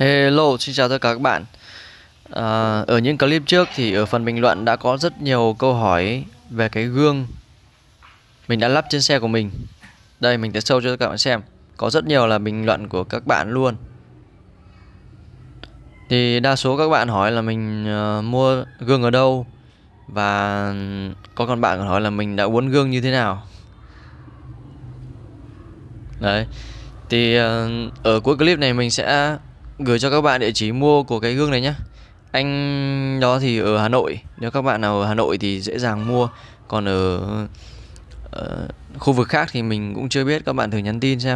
Hello, xin chào tất cả các bạn. Ở những clip trước thì ở phần bình luận đã có rất nhiều câu hỏi về cái gương mình đã lắp trên xe của mình. Đây, mình sẽ show cho các bạn xem. Có rất nhiều là bình luận của các bạn luôn. Thì đa số các bạn hỏi là mình mua gương ở đâu, và có con bạn còn hỏi là mình đã uốn gương như thế nào. Đấy. Thì ở cuối clip này mình sẽ gửi cho các bạn địa chỉ mua của cái gương này nhé. Anh đó thì ở Hà Nội. Nếu các bạn nào ở Hà Nội thì dễ dàng mua. Còn ở khu vực khác thì mình cũng chưa biết. Các bạn thử nhắn tin xem.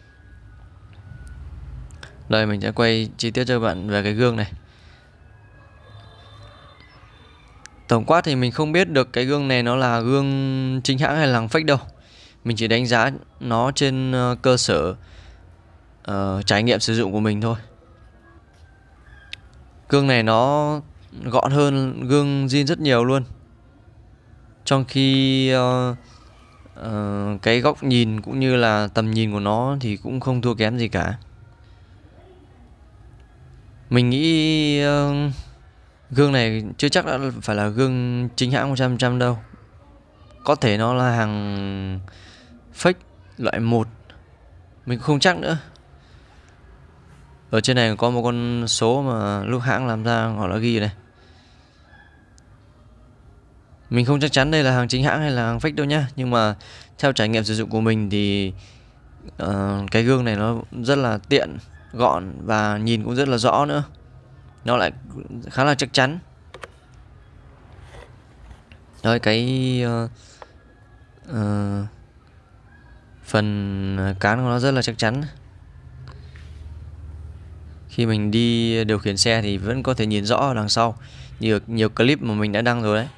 Đây, mình sẽ quay chi tiết cho các bạn về cái gương này. Tổng quát thì mình không biết được cái gương này nó là gương chính hãng hay là hàng fake đâu. Mình chỉ đánh giá nó trên cơ sở trải nghiệm sử dụng của mình thôi. Gương này nó gọn hơn gương zin rất nhiều luôn. Trong khi cái góc nhìn cũng như là tầm nhìn của nó thì cũng không thua kém gì cả. Mình nghĩ gương này chưa chắc đã phải là gương chính hãng 100% đâu. Có thể nó là hàng fake loại 1. Mình cũng không chắc nữa. Ở trên này có một con số mà lúc hãng làm ra họ đã ghi này. Mình không chắc chắn đây là hàng chính hãng hay là hàng fake đâu nhá. Nhưng mà theo trải nghiệm sử dụng của mình thì cái gương này nó rất là tiện, gọn và nhìn cũng rất là rõ nữa. Nó lại khá là chắc chắn. Rồi cái phần cán của nó rất là chắc chắn. Khi mình đi điều khiển xe thì vẫn có thể nhìn rõ ở đằng sau. Nhiều clip mà mình đã đăng rồi đấy.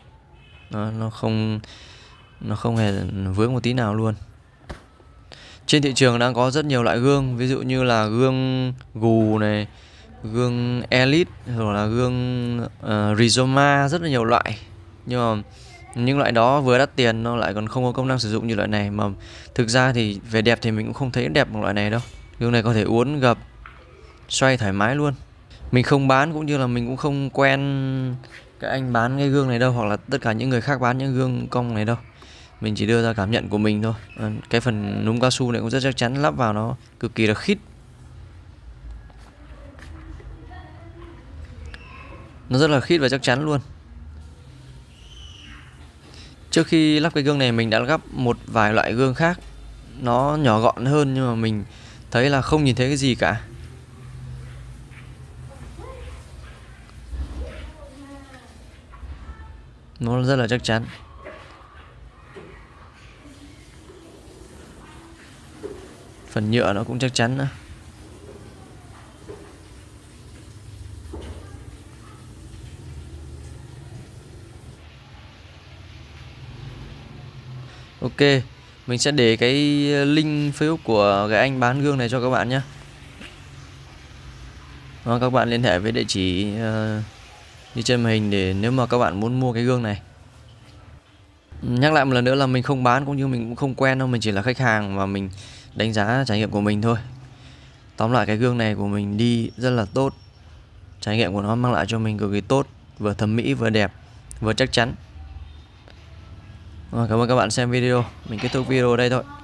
Nó không hề vướng một tí nào luôn. Trên thị trường đang có rất nhiều loại gương, ví dụ như là gương gù này, gương Elite, hoặc là gương Rizoma, rất là nhiều loại. Nhưng mà những loại đó vừa đắt tiền, nó lại còn không có công năng sử dụng như loại này. Mà thực ra thì về đẹp thì mình cũng không thấy đẹp bằng loại này đâu. Gương này có thể uốn gập, xoay thoải mái luôn. Mình không bán cũng như là mình cũng không quen cái anh bán cái gương này đâu, hoặc là tất cả những người khác bán những gương cong này đâu. Mình chỉ đưa ra cảm nhận của mình thôi. Cái phần núm cao su này cũng rất chắc chắn, lắp vào nó cực kỳ là khít. Nó rất là khít và chắc chắn luôn. Trước khi lắp cái gương này mình đã lắp một vài loại gương khác. Nó nhỏ gọn hơn nhưng mà mình thấy là không nhìn thấy cái gì cả. Nó rất là chắc chắn. Phần nhựa nó cũng chắc chắn nữa. Ok, mình sẽ để cái link Facebook của cái anh bán gương này cho các bạn nhé. Các bạn liên hệ với địa chỉ như trên màn hình để nếu mà các bạn muốn mua cái gương này. Nhắc lại một lần nữa là mình không bán cũng như mình cũng không quen đâu, mình chỉ là khách hàng và mình đánh giá trải nghiệm của mình thôi. Tóm lại cái gương này của mình đi rất là tốt. Trải nghiệm của nó mang lại cho mình cực kỳ tốt, vừa thẩm mỹ vừa đẹp vừa chắc chắn. Cảm ơn các bạn xem video. Mình kết thúc video ở đây thôi.